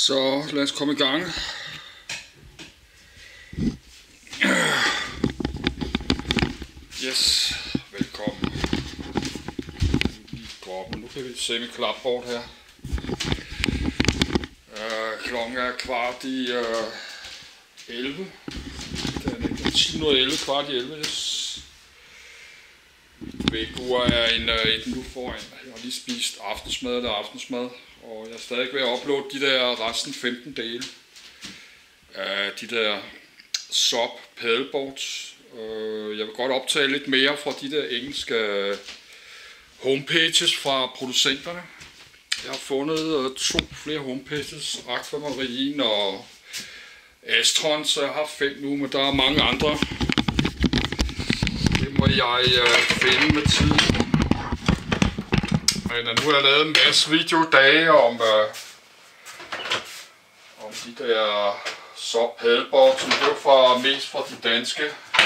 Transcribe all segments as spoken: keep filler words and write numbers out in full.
Så lad os komme i gang. Yes, velkommen. Nu kan vi se mit klapbord her. Uh, klokken er kvart i uh, elleve. Den er ti nul elleve, kvart i elleve. Yes. Vækkeur er en, uh, et minut foran. Jeg har lige spist aftensmad eller aftensmad. Og jeg er stadig ved at uploade de der resten femten dele. Uh, de der sub paddleboards. Uh, jeg vil godt optage lidt mere fra de der engelske homepages fra producenterne. Jeg har fundet uh, to flere homepages, Aquamarine og Astron, så jeg har fem nu, men der er mange andre. Det må jeg uh, finde med tid. Men uh, nu har jeg lavet en masse videodage om, uh, om de der sub paddleboards, som det er fra, mest fra de danske.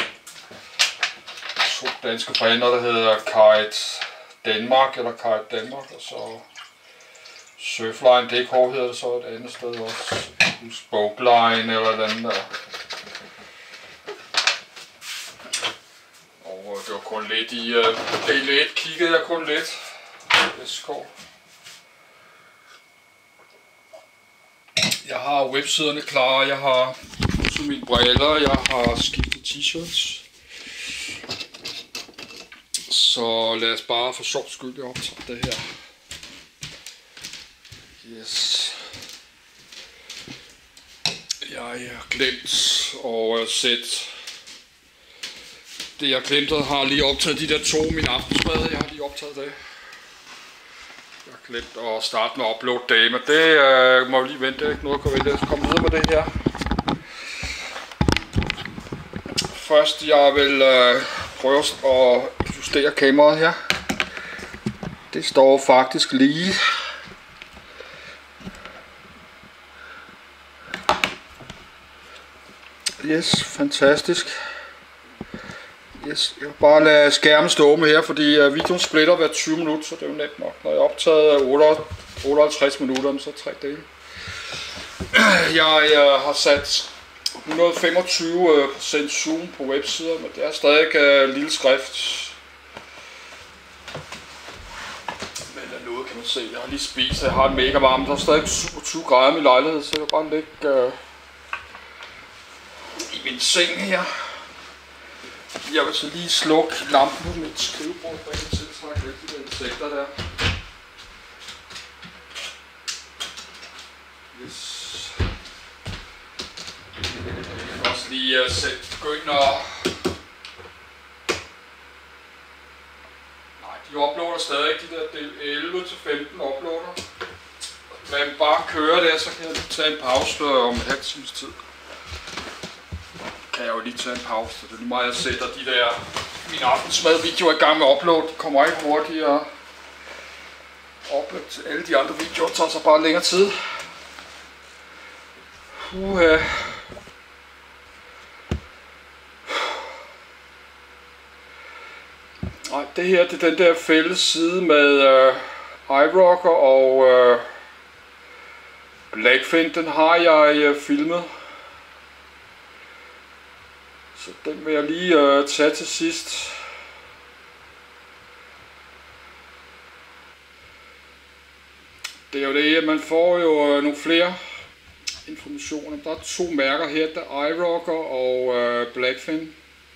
To danske forhandlere, der hedder Kite Danmark eller Kite Danmark, og så Surfline D K hedder det så et andet sted også. Spokeline eller et andet der. Og det var kun lidt i uh, del et, kiggede jeg kun lidt. S K. Jeg har websiderne klar, jeg har pudset mine briller, jeg har skiftet t-shirts. Så lad os bare for sjov skyld optage det her. Yes. Jeg har glemt at sætte det jeg glemte, har lige optaget de der to min aftensmad. Jeg har lige optaget det. Jeg har glemt at starte med at uploade dage, men det øh, må vi lige vente. Det er ikke noget at komme videre. Jeg skal komme videre med det her. Først jeg vil øh, prøve at justere kameraet her. Det står faktisk lige. Yes, fantastisk. Yes, jeg vil bare lade skærmen stå med her, fordi videoen splitter hver tyve minutter, så det er jo nemt nok. Når jeg optaget otteoghalvtreds minutter, så tre dele. Jeg, jeg har sat et hundrede og femogtyve procent zoom på websider, men det er stadig uh, lille skrift. Men der er noget, kan man se. Jeg har lige spist, jeg har en mega varme. Der er stadig syvogtyve grader i min lejlighed, så jeg kan bare ligge uh, i min seng her. Jeg vil så lige slukke lampen på mit skrivebord, for jeg kan tiltrække lidt de der insekter der. Yes. Jeg kan også lige uh, sætte begynde at... Nej, de uploader stadig ikke, de der del elleve til femten uploader. Lad dem bare køre der, så kan jeg tage en pause om en halv times tid. Kan jeg jo lige tage en pause, så det er lige meget, jeg sætter de der mine aftensmadvideoer i gang med at uploade. De kommer ikke hurtigere. Upload til alle de andre videoer tager så bare længere tid. Uha. Nej, det her det er den der fælles side med uh, iRocker og uh, Blackfin. Den har jeg uh, filmet. Så den vil jeg lige øh, tage til sidst. Det er jo det, at man får jo øh, nogle flere informationer. Der er to mærker her, der er iRocker og øh, Blackfin.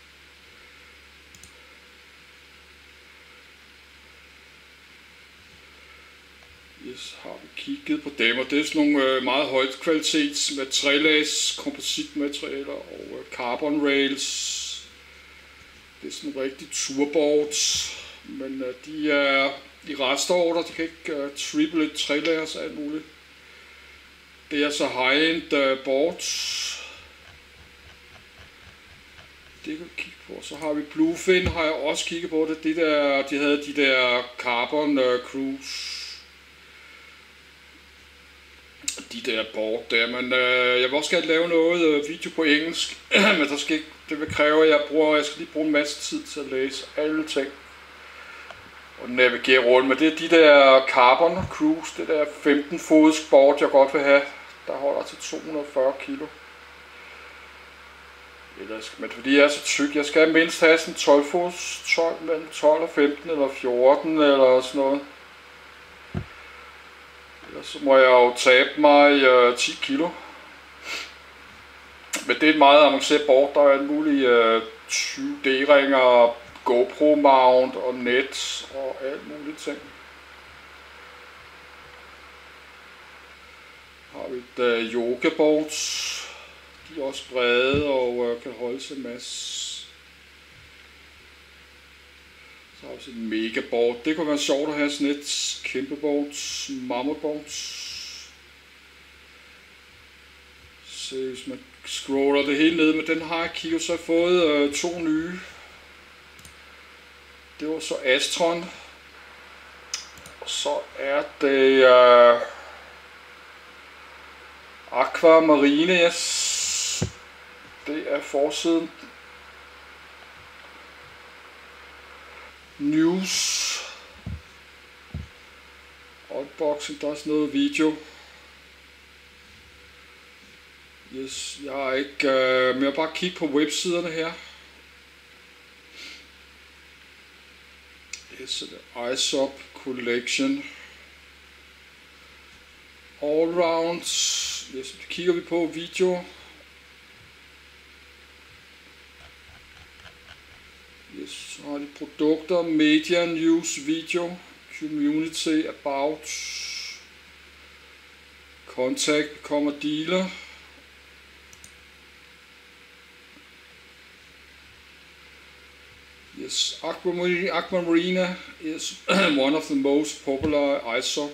Yes, har vi kigget på dem, og det er sådan nogle øh, meget højt kvalitets med trelags kompositmaterialer og øh, carbon rails. Det er sådan rigtig turboards, men øh, de er i restorder, de kan ikke øh, triple et trelagers og alt muligt. Det er så high-end øh, boards. Det kan vi kigge på. Så har vi Bluefin, har jeg også kigget på det. De, der, de havde de der carbon øh, cruise. De der board der, men øh, jeg vil også gerne lave noget øh, video på engelsk, men der skal ikke, det vil kræve, at jeg bruger, jeg skal lige bruge en masse tid til at læse alle ting og navigere rundt, men det er de der Carbon Cruise, det der femten fods board, jeg godt vil have. der holder til to hundrede og fyrre kilo. Ellers, men fordi jeg er så tyk, jeg skal mindst have sådan tolv fods, tolv, mellem tolv og femten eller fjorten eller sådan noget. Ellers så må jeg jo tabe mig øh, ti kilo. Men det er et meget avanceret board, der er en mulig øh, tyve D-ringer, GoPro mount og net og alt muligt ting. Har vi et øh, yoga boards. De er også brede og øh, kan holde sig en masse. Så har vi sådan et mega board. Det kunne være sjovt at have sådan et kæmpe boards, mammoth boards. Så hvis man scroller det hele ned, men den har jeg kigget, så har jeg fået øh, to nye. Det var så Astron. Og så er det øh, Aquamarine, yes. Det er forsiden. News. Unboxing, der er også noget video. Yes, jeg har ikke, øh, men jeg bare kigge på websiderne her. Yes, det er ISOP Collection. Allround. Yes, det kigger vi på video. Yes, så har de produkter, media, news, video, community, about, contact, become a dealer. Yes, Aquamarine, Aquamarine is one of the most popular ISOP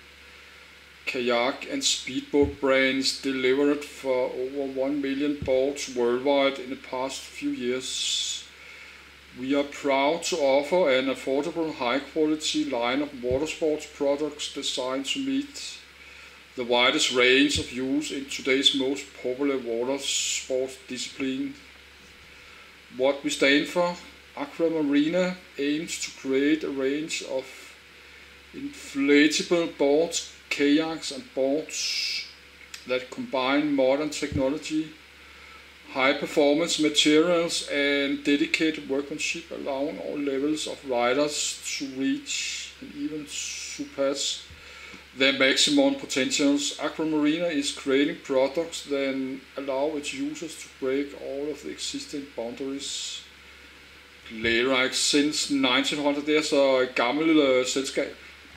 kayak and speedboat brands, delivered for over one million boats worldwide in the past few years. We are proud to offer an affordable, high-quality line of water sports products designed to meet the widest range of use in today's most popular water sports discipline. What we stand for, Aquamarine aims to create a range of inflatable boards, kayaks and boards that combine modern technology, high performance materials and dedicated workmanship, allowing all levels of riders to reach and even surpass their maximum potentials. Aquamarine is creating products that allow its users to break all of the existing boundaries. Playrike since nineteen hundred, det er så et gammelt uh, selskab.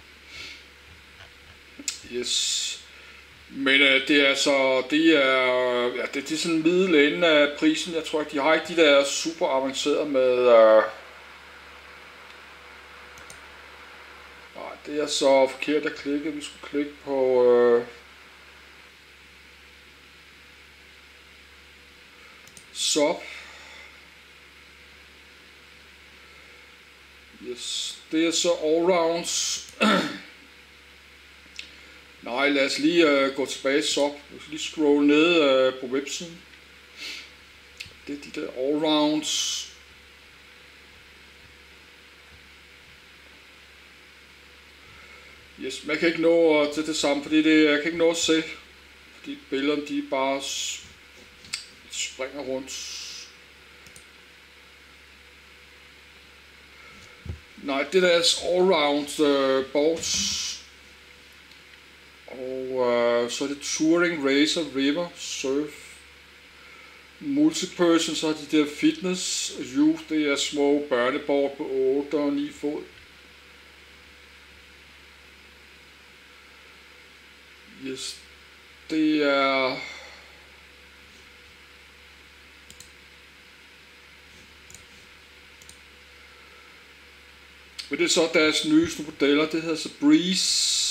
Yes. Men øh, det er så, det er, ja, det, det er sådan en middel ende af prisen. Jeg tror ikke, de har ikke de der super avancerede med, øh, nej, det er så forkert at klikke. Vi skulle klikke på, øh, SOP. Yes, det er så allrounds. Nej, lad os lige uh, gå tilbage til SOP. Vi skal lige scrolle ned uh, på websiden. Det er de der allrounds. Yes, man kan ikke nå uh, til det samme, fordi det, jeg kan ikke nå at se. Fordi billederne de bare springer rundt. Nej, det der er allround uh, boards. Og øh, så er det touring, racer, river, surf, multiperson, så har de der fitness, youth, det er små børneboard på otte og ni fod. Yes, det er men det er så deres nyeste modeller, det hedder så Breeze.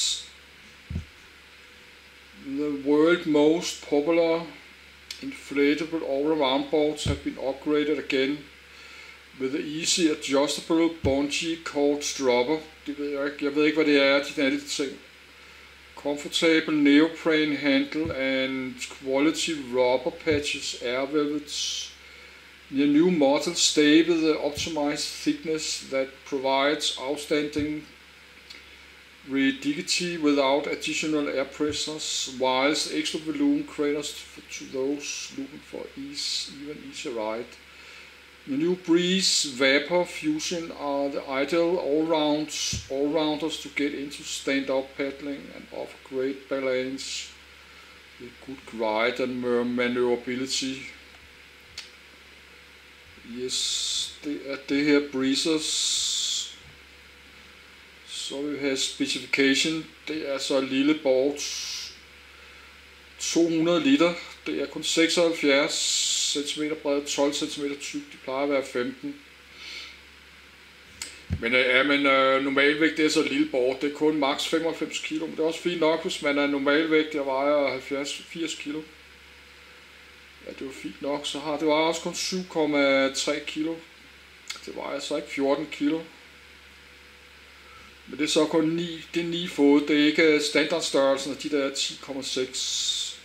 The world's most popular inflatable all-around boards have been upgraded again with an easy adjustable bungee cord stropper. Det ved jeg ikke. Jeg ved ikke, hvad det er, de der ting. Comfortable neoprene handle and quality rubber patches, air velvets. The new models stay with the optimized thickness that provides outstanding rigidity without additional air pressures, whilst extra volume caters to those looking for ease, even easier ride. The new breeze vapor fusion are the ideal all-rounds, all-rounders to get into stand-up paddling and offer great balance with good ride and maneuverability. Yes, det er det her breezers. Så vi har specification. Det er så et lille board, to hundrede liter. Det er kun seksoghalvfjerds centimeter bred, tolv centimeter tyk. De plejer at være femten. Men ja, men øh, normalvægt, det er så et lille board. Det er kun maks femoghalvfems kilo. Men det er også fint nok, hvis man er normalvægt. Jeg vejer halvfjerds til firs kilo. Ja, det var fint nok. Så har det var også kun syv komma tre kilo. Det vejer så ikke fjorten kilo. Men det er så kun ni, det er ni fod, det er ikke standardstørrelsen af de der ti komma seks.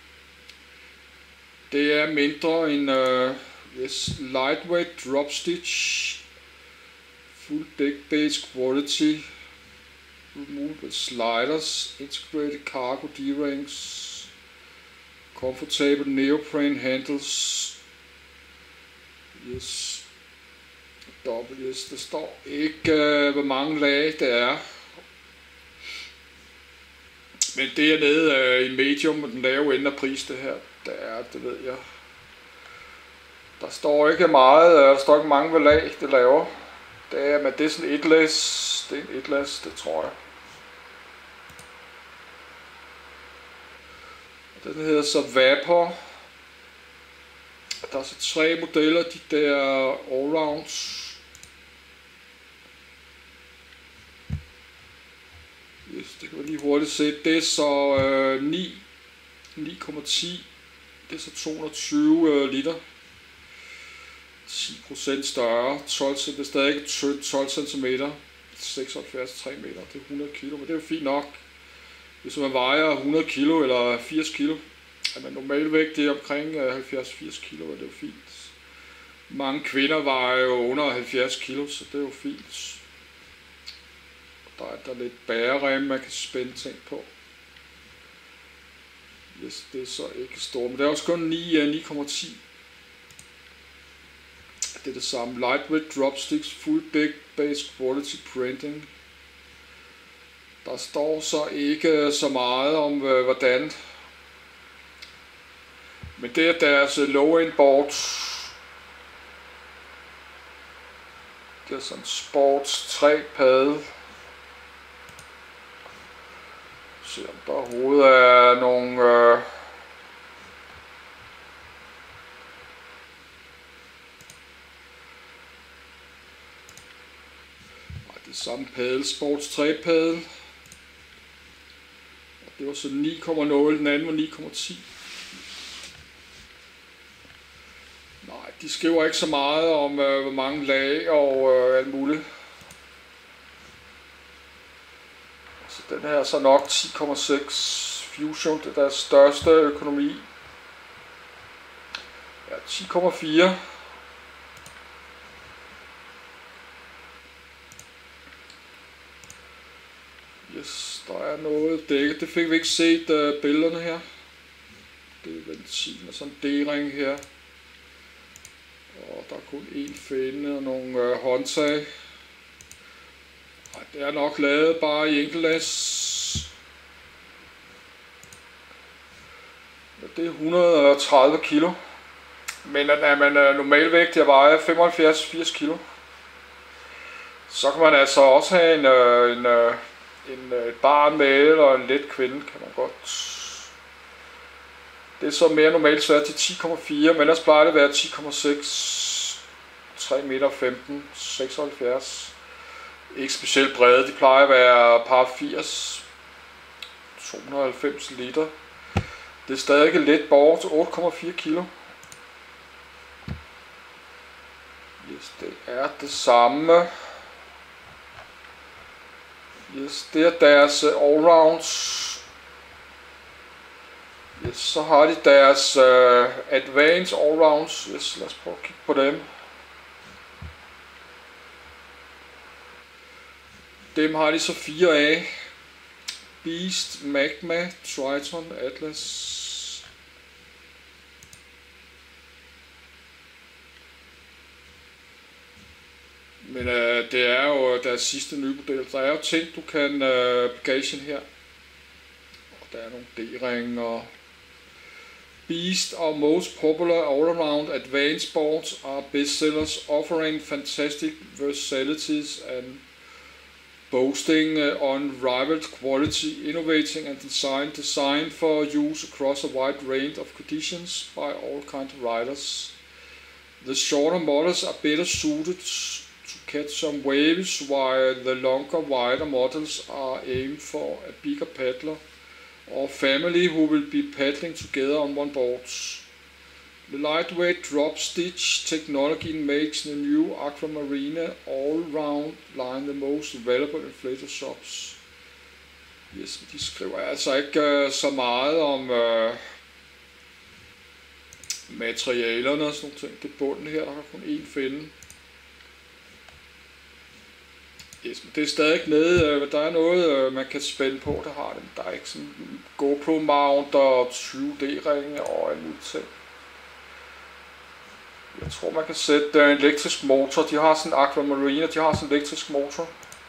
Det er mindre end uh, yes, lightweight drop stitch, full deck base quality, removable sliders, integrated cargo D-rings, comfortable neoprene handles. Yes. Yes, der står ikke, øh, hvor mange lag det er. Men det er nede øh, i medium, og den lave ende af pris, det her. Det er, det ved jeg. Der står ikke meget, øh, der står ikke mange lag, det laver. Det er, men det er sådan et læs. Det er en et læs, det tror jeg. Den hedder så Vapor. Der er så tre modeller, de der allrounds. Yes, det kan man lige hurtigt se. Det er så øh, ni komma ti. Det er så to hundrede og tyve øh, liter. ti procent større. tolv centimeter. Det er stadig tyndt. tolv centimeter. seksoghalvfjerds tre meter. Det er hundrede kilo. Men det er jo fint nok. Hvis man vejer hundrede kilo eller firs kilo. Men normalvægt det er omkring halvfjerds til firs kilo. Og det er jo fint. Mange kvinder vejer jo under halvfjerds kilo. Så det er jo fint. Der er der lidt bærerem, man kan spænde ting på. Yes, det er så ikke stort, men det er også kun ni komma ti. Det er det samme. Lightweight dropsticks, full deck base quality printing. Der står så ikke så meget om hvordan. Men det er deres low-end board. Det er sådan sports tre padel. Se om der overhovedet er nogle øh, det er samme padel, sports tre padel. Det var så ni komma nul, den anden var ni komma ti. Nej, de skriver ikke så meget om øh, hvor mange lag og øh, alt muligt. Den her er så nok ti komma seks Fusion, det er deres største økonomi. Ja, ti komma fire. Yes, der er noget dækket. Det fik vi ikke set uh, billederne her. Det er ventil og sådan en D-ring her. Og der er kun én finde og nogle uh, håndtag. Det er nok lavet bare i enkeltlæs. Det er et hundrede og tredive kilo. Men er man normalvægt, jeg vejer femoghalvfjerds til firs kilo. Så kan man altså også have en, en, en, et barn med eller en let kvinde, kan man godt. Det er så mere normalt svært til ti komma fire, men ellers plejer det at være ti komma seks, tre meter femten, seksoghalvfjerds. Ikke specielt brede, de plejer at være par firs, to hundrede og halvfems liter. Det er stadig et let board til otte komma fire kilo. Yes, det er det samme. Yes, det er deres allrounds. Yes, så har de deres uh, advanced allrounds. Yes, lad os prøve at kigge på dem. Dem har de så fire af. Beast, Magma, Triton, Atlas. Men øh, det er jo deres sidste nye model. Der er jo ting, du kan øh, bagagen her. Og der er nogle D-ringe og Beast are most popular all-around advanced boards are bestsellers offering fantastic versatilities and boasting uh, unrivaled quality, innovating and design designed for use across a wide range of conditions by all kinds of riders. The shorter models are better suited to catch some waves, while the longer, wider models are aimed for a bigger paddler or family who will be paddling together on one board. The lightweight drop stitch technology makes the new Aquamarina all-round line the most valuable in flater shops. Yes, de skriver altså ikke uh, så meget om uh, materialerne og sådan nogle ting. Det bunden her, der har kun én finde. Yes, men det er stadig nede. Der er noget, man kan spænde på, der har det. Der er ikke sådan GoPro mount og tyve D-ringe og en ting. Jeg tror, man kan sætte en elektrisk motor. De har sådan en Aquamarina, de har sådan en elektrisk motor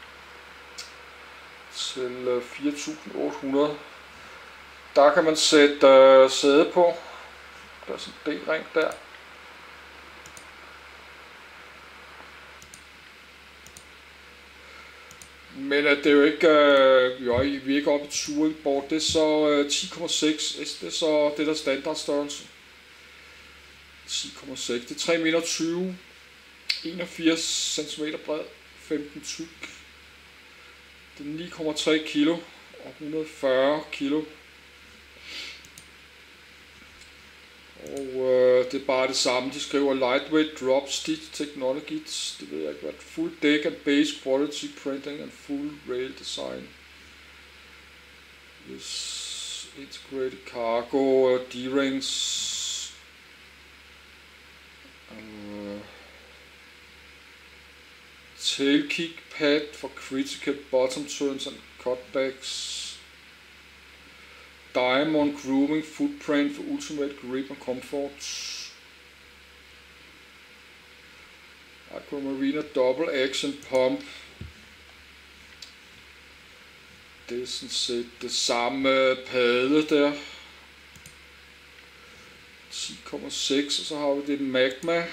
til fire tusind otte hundrede. Der kan man sætte uh, sæde på. Der er sådan en D-ring der. Men det er jo ikke, øh, jo, vi er ikke oppe i touringboard, det er så øh, ti komma seks, det er så det der standardstørrelse. ti komma seks, det er tre meter tyve, enogfirs centimeter bred, femten tyk. Det er ni komma tre kilo og et hundrede og fyrre kilo. Og øh, det er bare det samme, de skriver lightweight drop stitch technology, det ved jeg ikke hvad, full deck and base quality printing and full rail design. Yes, integrated cargo, D-rings, uh, tail kick pad for critical bottom turns and cutbacks. Diamond grooming footprint for ultimate grip and comfort. Aquamarina double action pump. Det er sådan set det samme padle der. ti komma seks, og så har vi det Magma.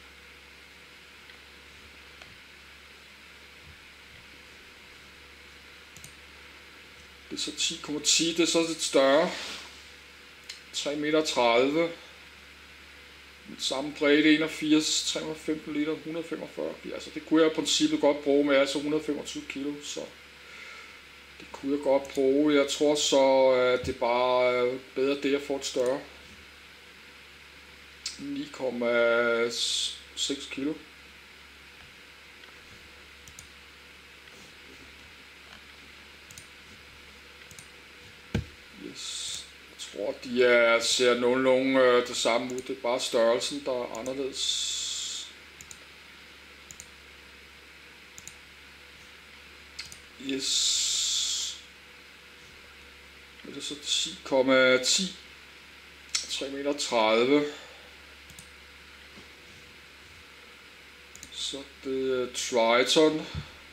Det er så ti komma ti, det er så lidt større. tre meter tredive. Med samme bredde enogfirs, tre hundrede og femten liter, et hundrede og femogfyrre. Altså det kunne jeg i princippet godt bruge med, altså et hundrede og femogtyve kilo. Så det kunne jeg godt bruge. Jeg tror så, at det er bare bedre det at få et større. ni komma seks kilo. Jeg tror, de er, ser nogenlunde øh, det samme ud. Det er bare størrelsen, der er anderledes. Yes. Det er så ti komma ti. tre meter tredive. Så det er Triton.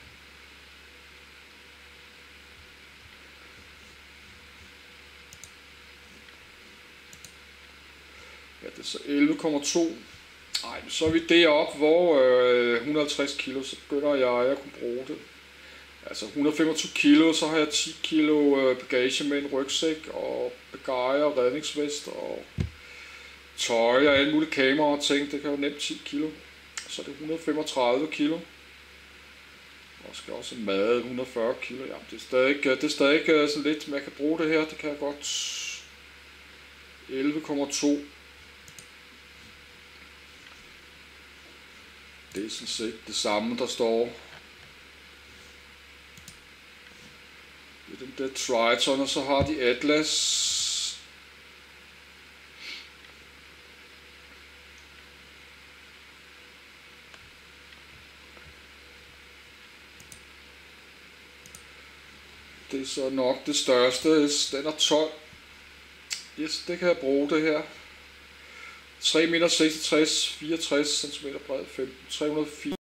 Det er så elleve komma to. Ej, så er vi deroppe, hvor øh, et hundrede og halvtreds kilo, så begynder jeg at kunne bruge det. Altså et hundrede og femogtyve kilo, så har jeg ti kilo øh, bagage med en rygsæk og bagager og redningsvest og tøj og alle mulige kamera og ting. Det kan jo nemt ti kilo. Så det er et hundrede og femogtredive kilo. Og skal også have mad, et hundrede og fyrre kilo. Jamen, det er stadig, det er stadig sådan lidt, man kan bruge det her. Det kan jeg godt. elleve komma to. Det er sådan set det samme, der står. Det er den der Triton, og så har de Atlas. Det Det er så nok det største. Yes, den er tolv. Yes, det kan jeg bruge det her. tre meter seksogtres, fireogtres centimeter bred, femten, tre hundrede og fire.